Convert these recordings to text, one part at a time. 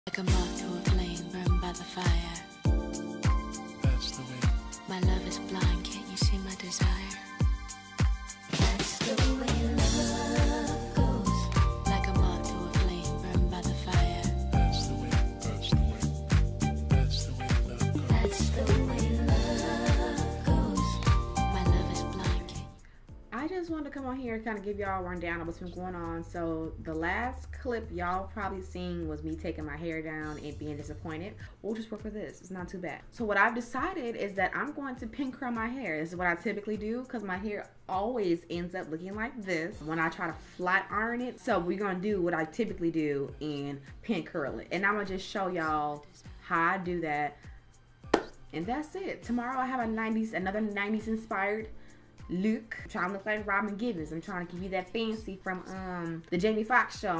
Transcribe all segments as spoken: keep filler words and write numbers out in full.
Like a moth to a flame burned by the fire. That's the way. My love is blind, can't you see my desire? That's the way love goes. Like a moth to a flame burned by the fire. That's the way. That's the way. That's the way love goes. That's the way love goes. My love is blind, can't I just wanted to come on here and kind of give y'all a rundown of what's been going on. So the last clip y'all probably seen was me taking my hair down and being disappointed. We'll just work with this. It's not too bad. So what I've decided is that I'm going to pin curl my hair. This is what I typically do because my hair always ends up looking like this when I try to flat iron it. So we're going to do what I typically do and pin curl it. And I'm going to just show y'all how I do that. And that's it. Tomorrow I have a nineties, another nineties inspired look. I'm trying to look like Robin Gibbons. I'm trying to give you that fancy from um the Jamie Foxx show.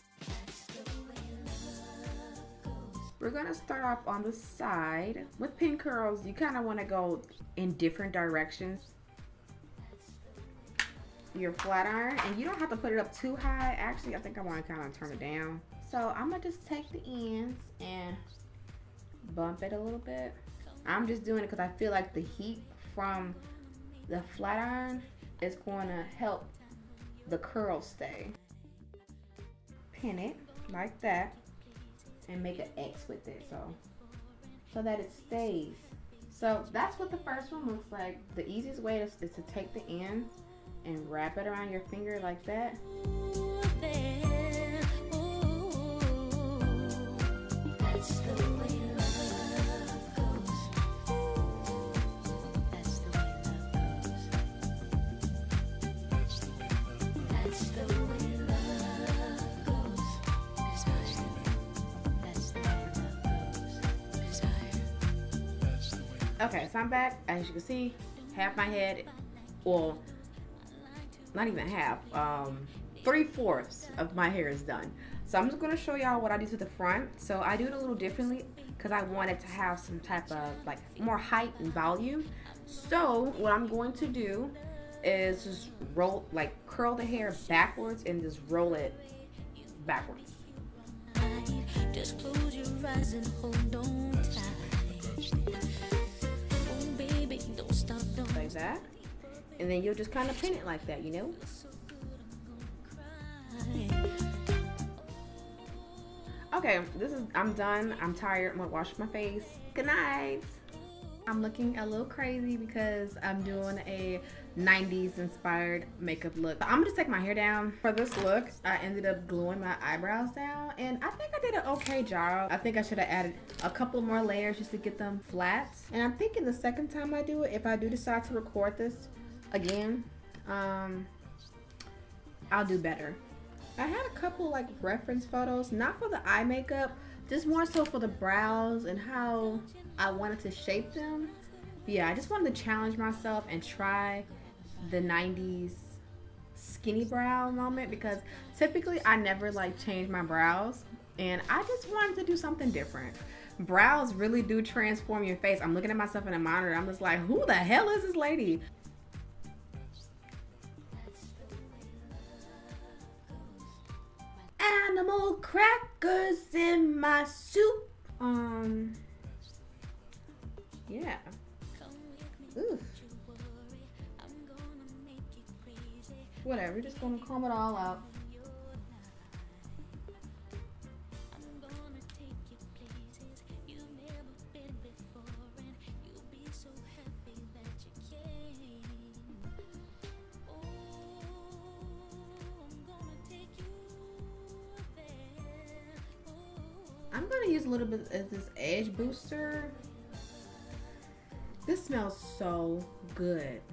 We're gonna start off on the side. With pin curls, you kind of want to go in different directions. Your flat iron, and you don't have to put it up too high. Actually, I think I want to kind of turn it down. So I'm gonna just take the ends and bump it a little bit. I'm just doing it because I feel like the heat from the flat iron is going to help the curl stay. Pin it like that and make an X with it so so that it stays. So that's what the first one looks like. The easiest way is, is to take the ends and wrap it around your finger like that. That's the way love goes. That's the way love goes. That's the way love goes. That's the way love goes. Desire. That's the way love goes. Desire. That's the way. Okay, so I'm back. As you can see, half my head, well, not even half, um, three-fourths of my hair is done. So I'm just going to show y'all what I do to the front. So I do it a little differently because I wanted to have some type of like more height and volume. So what I'm going to do is just roll, like curl the hair backwards and just roll it backwards. Just close your eyes and hold on tight. Oh baby, don't stop, don't Like that. And then you'll just kind of pin it like that, you know? cry. Okay, this is, I'm done. I'm tired. I'm gonna wash my face. Good night. I'm looking a little crazy because I'm doing a nineties inspired makeup look. I'm gonna just take my hair down. For this look, I ended up gluing my eyebrows down and I think I did an okay job. I think I should have added a couple more layers just to get them flat. And I'm thinking the second time I do it, if I do decide to record this again, um, I'll do better. I had a couple like reference photos, not for the eye makeup, just more so for the brows and how I wanted to shape them. But yeah, I just wanted to challenge myself and try the nineties skinny brow moment because typically I never like change my brows and I just wanted to do something different. Brows really do transform your face. I'm looking at myself in a monitor. I'm just like, who the hell is this lady? Animal crackers in my soup. Um, yeah. Ooh. Whatever, we're just gonna comb it all out. I'm gonna use a little bit of this edge booster. This smells so good.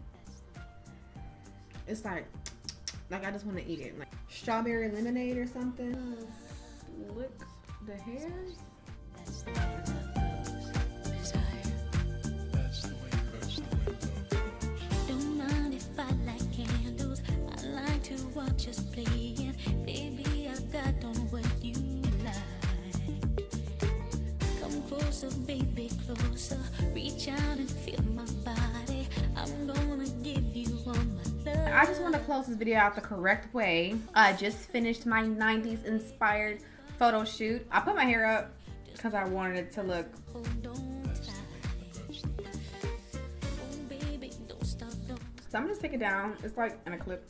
It's like, like I just want to eat it. Like strawberry lemonade or something. Lick the hairs. That's the way love goes. Desire. That's the way. That's the way love goes. Don't mind if I light candles. I like to watch us playing. Baby, I got on what you like. Come closer, baby, closer. Reach out and feel my body. I'm gonna give you all my love. I just want to close this video out the correct way. I just finished my nineties inspired photo shoot. I put my hair up because I wanted it to look. So I'm gonna take it down. It's like in a clip.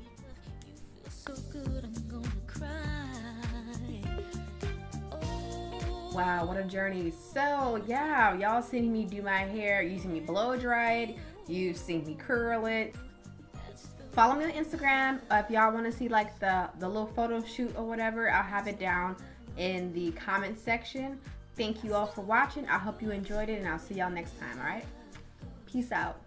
Wow, what a journey. So yeah, y'all seen me do my hair. You seen me blow dry it. You've seen me curl it. Follow me on Instagram. Uh, if y'all want to see like the, the little photo shoot or whatever, I'll have it down in the comment section. Thank you all for watching. I hope you enjoyed it, and I'll see y'all next time, all right? Peace out.